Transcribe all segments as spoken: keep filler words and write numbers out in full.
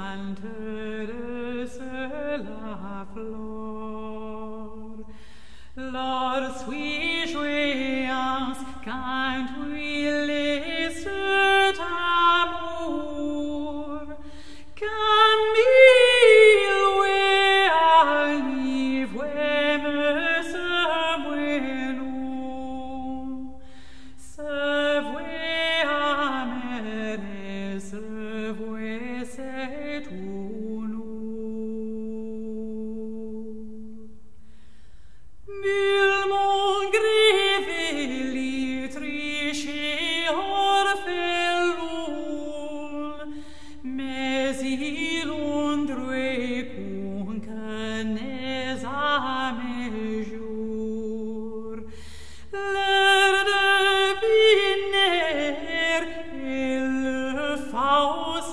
chante de la flor. Lorsqu'ui joueance, quand oui les cet amour, Camille we alivre me se bueno, se vue amere, se vue set unu. Mille mon greveli triche orfelul, mais il undre cuncanes a me jur. L'air deviner et le faus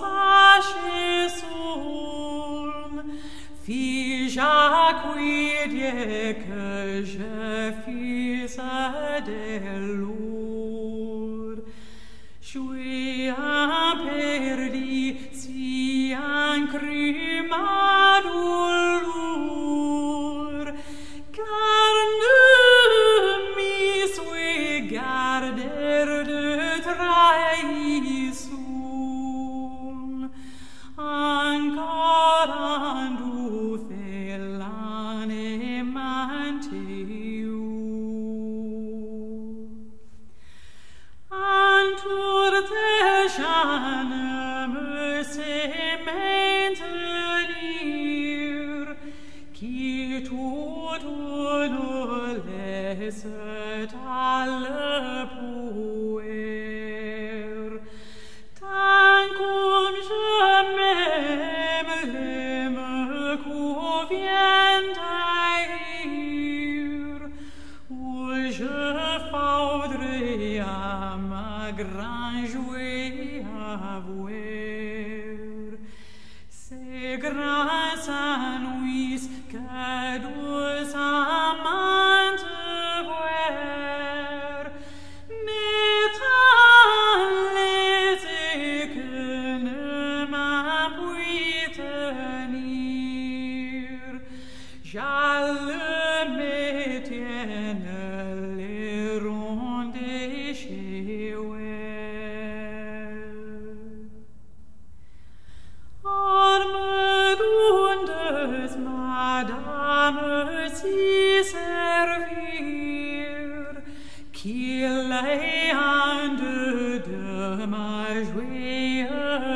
achesul, fis acquidie que je fis de lour. Jouis un perdi si incrumadulur, car ne mi sui garder de trahison, ancor andu felane mantiu. Antur te jane me se maintenir, qui tout unu laisset alle puer. Tancum je m'aime l'aime convient haïr, ou je faudrais à ma grand jouet avouer. C'est grâce à nous que douce amante voir, mais tant les que ne m'appuie tenir, j'allais me tienne les rondes chez Armedundes, madame, si servir, qu'il ait un de de ma jouer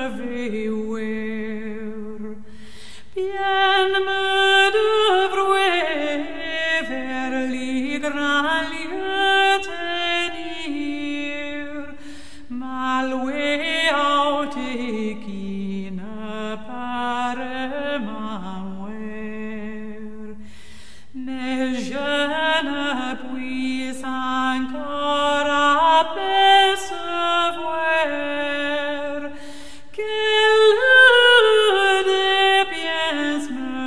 veiller. Bien me devrouer vers les grands lieux tenir, maloué aute qui ne paraît m'enouer. Mais je ne puis encore apercevoir quelle des pièces me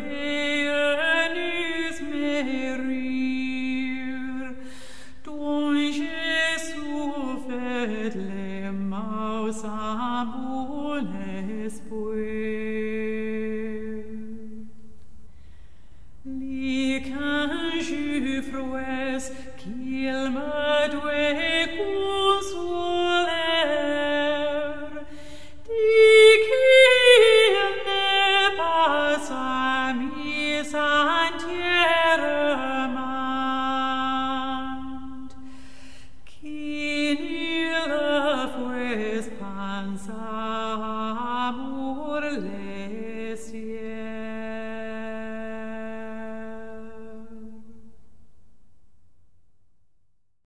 venus mérir, dont j'ai souffert les maux sans bon espoir. Les quinze jours qu'il me doit